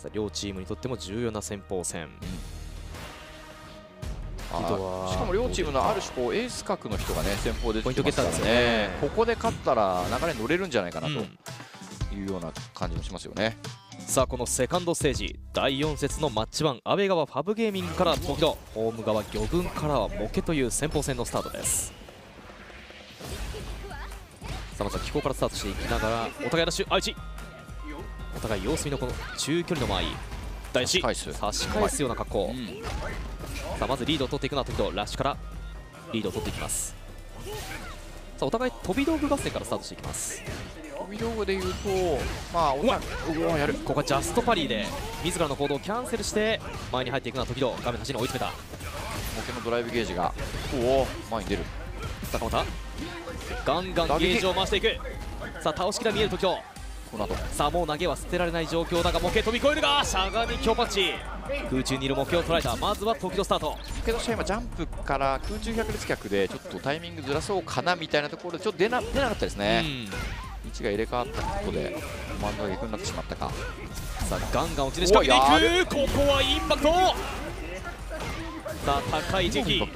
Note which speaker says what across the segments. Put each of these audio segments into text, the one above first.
Speaker 1: さあ両チームにとっても重要な先鋒戦。
Speaker 2: しかも両チームのある種こうエース格の人がね先鋒で出てますから
Speaker 1: ポイントゲッターですよね。
Speaker 2: ここで勝ったら流れに乗れるんじゃないかなというような感じもしますよね。
Speaker 1: さあこのセカンドステージ第4節のマッチ1、阿部側ファブゲーミングから時戸、ホーム側魚群からはモケという先鋒戦のスタートです。さあまずは気候からスタートしていきながらお互いラッシュ愛知、お互い様子見のこの中距離の間合い大事差し返すような格好、さあまずリードを取っていくのは時戸、ラッシュからリードを取っていきます。さあお互い飛び道具合戦からスタートしていきます。
Speaker 2: 飛び道具でいうとまあやる、
Speaker 1: ここはジャストパリーで自らの行動をキャンセルして前に入っていくのは時戸、画面端に追い詰めた。
Speaker 2: モケのドライブゲージが前に出る。
Speaker 1: 坂本ガンガンゲージを回していく。さあ倒しきら見える時戸、
Speaker 2: この後
Speaker 1: さあもう投げは捨てられない状況だがモケ飛び越えるがしゃがみ強パンチ、空中にいるモケを捉えた。まずは時戸スタート。
Speaker 2: けど今ジャンプから空中百列脚でちょっとタイミングずらそうかなみたいなところでちょっと出なかったですね。位置が入れ替わったことで真ん中逆になってしまったか。
Speaker 1: さあガンガン落ちで仕掛けていく。ここはインパクト。さあ高い時期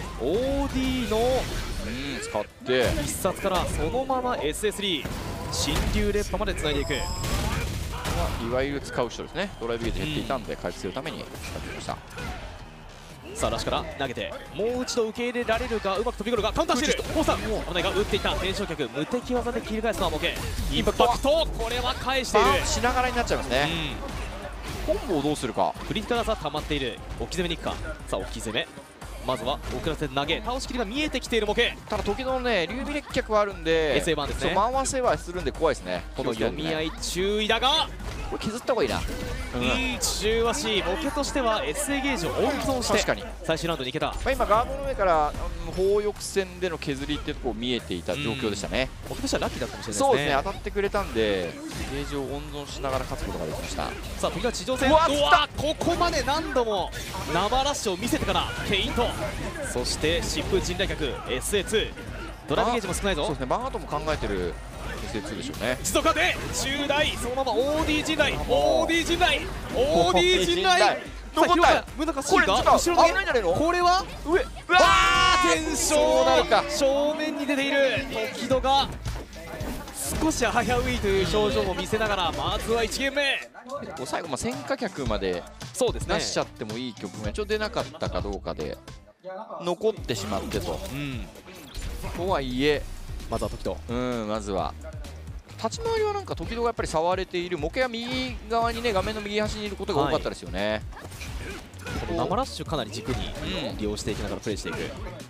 Speaker 1: OD の
Speaker 2: 使って
Speaker 1: 必殺からそのまま SS3 新竜烈波までつないでいく。
Speaker 2: いわゆる使う人ですね。ドライブゲージ減っていたんで回復するために使ってきました。
Speaker 1: さあラッシュから投げてもう一度受け入れられるがうまく飛び込むがカウンターしている。コーさん危ないが打っていった。転生脚無敵技で切り返すのはモケ。インパクトこれは返している。
Speaker 2: バーンしながらになっちゃいますね。コンボをどうするか。
Speaker 1: クリティカル技溜まっている。置き攻めに行くか。さあ置き攻めまずは遅らせて投げ倒しきりが見えてきているモケ。
Speaker 2: ただ時のね竜尾列脚はあるんで
Speaker 1: SA 版ですね。
Speaker 2: 回せはするんで怖いですね。
Speaker 1: この読み合い注意だが
Speaker 2: これ削った方がいいな。
Speaker 1: いい中足、モケとしては SA ゲージを温存して
Speaker 2: 確かに
Speaker 1: 最終ラウンドに行けた。
Speaker 2: 今ガードの上から砲抑戦での削りっていうところ見えていた状況でしたね。
Speaker 1: モケとしてはラッキーだったかもしれないですね。
Speaker 2: そうですね、当たってくれたんでゲージを温存しながら勝つことができました。
Speaker 1: さあ時は地上戦、ここまで何度も生ラッシュを見せてからフェイント、そして疾風陣雷脚 SA2 ドライブゲージも少ないぞ。
Speaker 2: そうですね、バンアートも考えてる SA2 でしょうね。
Speaker 1: 持続で中大そのまま OD 陣雷 OD 陣雷 OD 陣雷
Speaker 2: 残った
Speaker 1: 無駄か
Speaker 2: これ
Speaker 1: 後ろ投げ
Speaker 2: ないんじゃないの。
Speaker 1: これは
Speaker 2: 上
Speaker 1: 天正正面に出ている時戸が少し危ういという表情も見せながらまずは1ゲーム目。
Speaker 2: 最後戦火脚まで
Speaker 1: そうですね
Speaker 2: 出しちゃってもいい局面ちょっと出なかったかどうかで残ってしまってと、とはいえ
Speaker 1: まずは時戸
Speaker 2: まずは立ち回りはなんか時戸がやっぱり触れている。モケは右側にね画面の右端にいることが多かったですよね。
Speaker 1: この生ラッシュかなり軸に利用していきながらプレイしていく。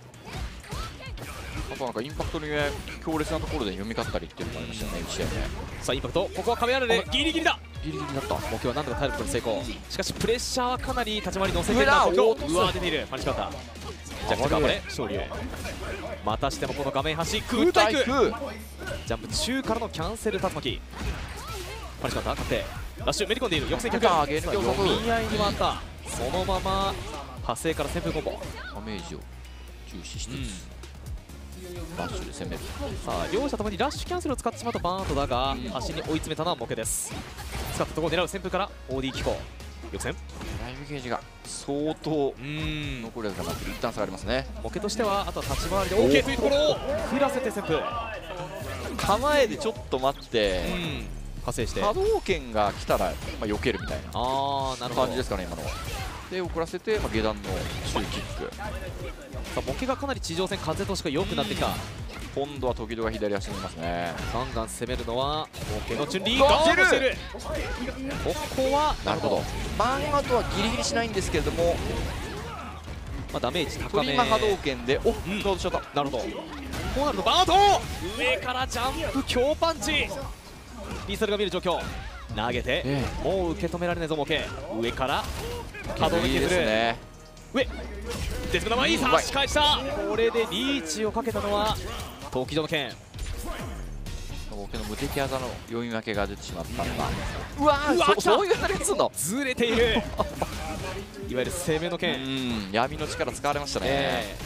Speaker 2: あとなんかインパクトの強烈なところで読み勝ったりっていうのもありましたよね、1試合目。
Speaker 1: さあインパクトここは壁穴でギリギリだ。
Speaker 2: ギリギリだった。
Speaker 1: 目標は何とか耐えることに成功。しかしプレッシャーはかなり立ち回り乗せているな。うわ出ているパンチカウンタージャックガーで勝利。またしてもこの画面端空対空ジャンプ中からのキャンセル竜巻パンチカウンター勝ってラッシュめり込んでいる。抑制脚読み合いに回った。そのまま派生から旋風コンボ
Speaker 2: ダメージを重視しつつ、ラッシュで攻める。
Speaker 1: さあ両者ともにラッシュキャンセルを使ってしまうとバーンとだが端に追い詰めたのはモケです。使ったところを狙う旋風から OD 機構抑戦
Speaker 2: ライブゲージが相当残るやつがなくて一旦下がりますね。
Speaker 1: モケとしてはあとは立ち回りで OK というところを振らせて旋風
Speaker 2: 構えでちょっと待って
Speaker 1: 派生して
Speaker 2: 波動拳が来たら避けるみたいな感じですかね今のは。で遅らせて下段のシューキック。
Speaker 1: さあモケがかなり地上戦風通しが良くなってきた。
Speaker 2: 今度は時戸が左足にいますね。
Speaker 1: ガンガン攻めるのはモケのチュンリーガードしてる。ここは
Speaker 2: なるほどバーンアウトはギリギリしないんですけれども、
Speaker 1: ダメージ高め
Speaker 2: 今波動拳でどうしちゃった。
Speaker 1: なるほどこうなるとバーンアウト上からジャンプ強パンチリーサルが見える状況投げてもう受け止められないぞモケ上から波動で削る上デスムダマいい差し返した。これでリーチをかけたのは時戸の剣。
Speaker 2: モケの無敵技の読み分けが出てしまったのがうわーそういうやり方するの
Speaker 1: ずれているいわゆる攻めの剣
Speaker 2: 闇の力使われましたね。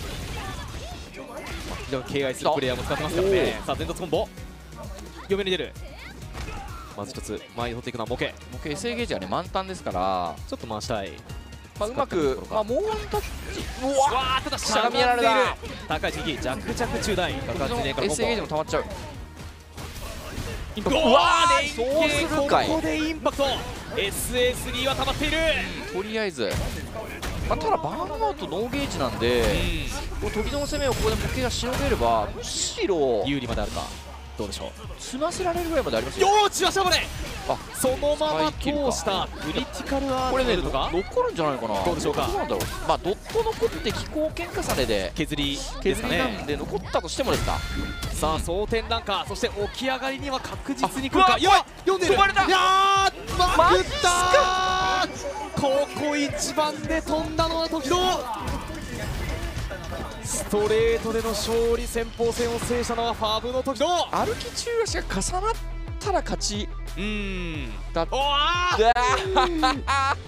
Speaker 1: 非常に敬愛するプレイヤーも使ってますからね。さあ連続コンボ読めに出るまず一つ前に取っていくのはモケ。
Speaker 2: もう SA ゲージはね満タンですから、
Speaker 1: ちょっと回したい。
Speaker 2: まあ、うまく、まあ、もうワンタッチ、うわ
Speaker 1: わー、ただ
Speaker 2: しゃがみやられた。
Speaker 1: 高い次弱々中段爆発2から
Speaker 2: SA ゲージも溜まっちゃう。
Speaker 1: インパクト。
Speaker 2: うわー
Speaker 1: 連
Speaker 2: そうするかい。
Speaker 1: ここでインパクト。 SS2 は溜まっている。
Speaker 2: とりあえず、まあ、ただバーンアウトノーゲージなんで、こう時の攻めをここでモケがしのげればむしろ
Speaker 1: 有利まであるか。どうでしょう。
Speaker 2: 詰ませられるぐらいまでありますよ。
Speaker 1: よー、チワシャバレ。
Speaker 2: あ、
Speaker 1: そのまま通したクリティカルアー
Speaker 2: これね
Speaker 1: とか
Speaker 2: 残るんじゃないかな。
Speaker 1: どうでしょうか。
Speaker 2: どうなんだろう。まあドット残って気候喧嘩されで
Speaker 1: 削りです
Speaker 2: 削
Speaker 1: かね。
Speaker 2: りなんで残ったとしてもですか。
Speaker 1: さあ蒼天ランカー、そして起き上がりには確実に来るか。
Speaker 2: あ
Speaker 1: いや、読んでる。
Speaker 2: 飛ばれた。
Speaker 1: いやー、まくったー。ここ一番で飛んだのは時野。ストレートでの勝利、先鋒戦を制したのはファブの時野。
Speaker 2: 歩き中足が重なったら勝ち
Speaker 1: うーん
Speaker 2: だっ
Speaker 1: おー
Speaker 2: た。